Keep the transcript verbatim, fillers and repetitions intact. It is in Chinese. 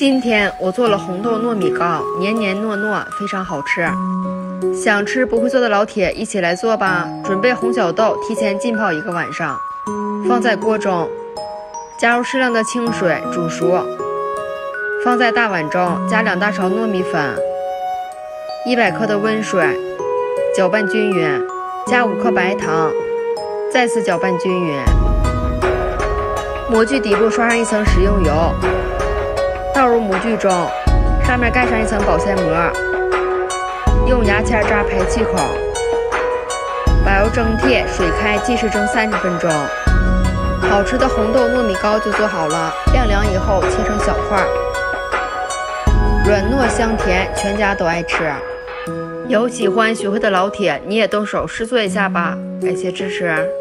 今天我做了红豆糯米糕，黏黏糯糯，非常好吃。想吃不会做的老铁一起来做吧！准备红小豆，提前浸泡一个晚上，放在锅中，加入适量的清水煮熟，放在大碗中，加两大勺糯米粉，一百克的温水，搅拌均匀，加五克白糖，再次搅拌均匀。模具底部刷上一层食用油，倒入模具中，上面盖上一层保鲜膜，用牙签扎排气口，把油蒸屉，水开，计时蒸三十分钟。好吃的红豆糯米糕就做好了，晾凉以后切成小块，软糯香甜，全家都爱吃。有喜欢学会的老铁，你也动手试做一下吧，感谢支持。